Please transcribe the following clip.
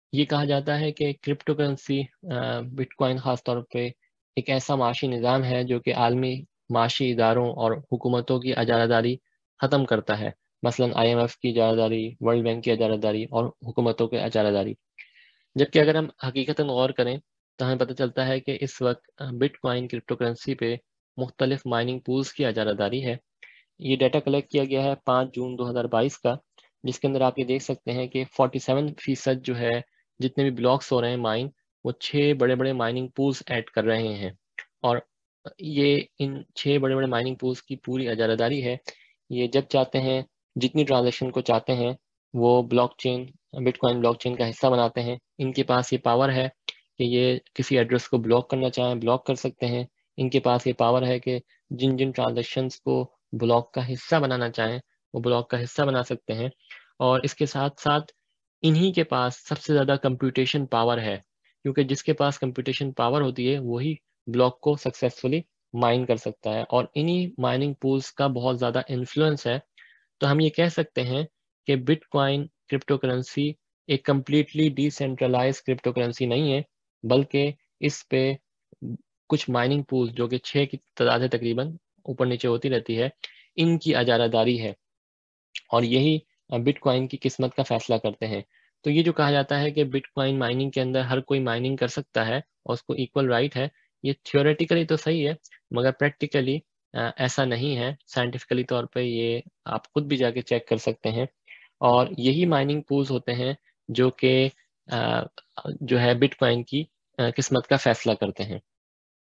ये कहा जाता है कि क्रिप्टो करेंसी बिटकॉइन ख़ासतौर पे एक ऐसा माशी निज़ाम है जो कि आलमी माशी इदारों और हुकूमतों की अजारादारी ख़त्म करता है। मसलन IMF की अजारादारी, वर्ल्ड बैंक की अजारादारी और हुकूमतों की अजारादारी। जबकि अगर हम हकीकतन गौर करें तो हमें पता चलता है कि इस वक्त बिटकॉइन क्रिप्टो करेंसी पे मुख्तलिफ माइनिंग पूल्स की अजारादारी है। ये डाटा कलेक्ट किया गया है 5 जून 2022 का, जिसके अंदर आप ये देख सकते हैं कि 47% जो है जितने भी ब्लॉक्स हो रहे हैं माइन, वो 6 बड़े बड़े माइनिंग पूल्स ऐड कर रहे हैं। और ये इन 6 बड़े बड़े माइनिंग पूल्स की पूरी अजारादारी है। ये जब चाहते हैं, जितनी ट्रांजेक्शन को चाहते हैं, वो ब्लॉकचेन बिटकॉइन ब्लॉकचेन का हिस्सा बनाते हैं। इनके पास ये पावर है कि ये किसी एड्रेस को ब्लॉक करना चाहें ब्लॉक कर सकते हैं। इनके पास ये पावर है कि जिन जिन ट्रांजेक्शन्स को ब्लॉक का हिस्सा बनाना चाहें वो ब्लॉक का हिस्सा बना सकते हैं। और इसके साथ साथ इन्हीं के पास सबसे ज़्यादा कंप्यूटेशन पावर है, क्योंकि जिसके पास कंप्यूटेशन पावर होती है वही ब्लॉक को सक्सेसफुली माइन कर सकता है। और इन्हीं माइनिंग पूल्स का बहुत ज़्यादा इन्फ्लुएंस है। तो हम ये कह सकते हैं कि बिटकॉइन क्रिप्टो करेंसी एक कम्प्लीटली डिसेंट्रलाइज क्रिप्टो करेंसी नहीं है, बल्कि इस पे कुछ माइनिंग पूल्स जो कि 6 की तादाद है, तकरीबन ऊपर नीचे होती रहती है, इनकी अजारादारी है। और यही बिटकॉइन की किस्मत का फैसला करते हैं। तो ये जो कहा जाता है कि बिटकॉइन माइनिंग के अंदर हर कोई माइनिंग कर सकता है और उसको इक्वल राइट है, ये थियोरेटिकली तो सही है, मगर प्रैक्टिकली ऐसा नहीं है। साइंटिफिकली तौर पे ये आप खुद भी जाके चेक कर सकते हैं। और यही माइनिंग पूल्स होते हैं जो कि जो है बिटकॉइन की किस्मत का फैसला करते हैं।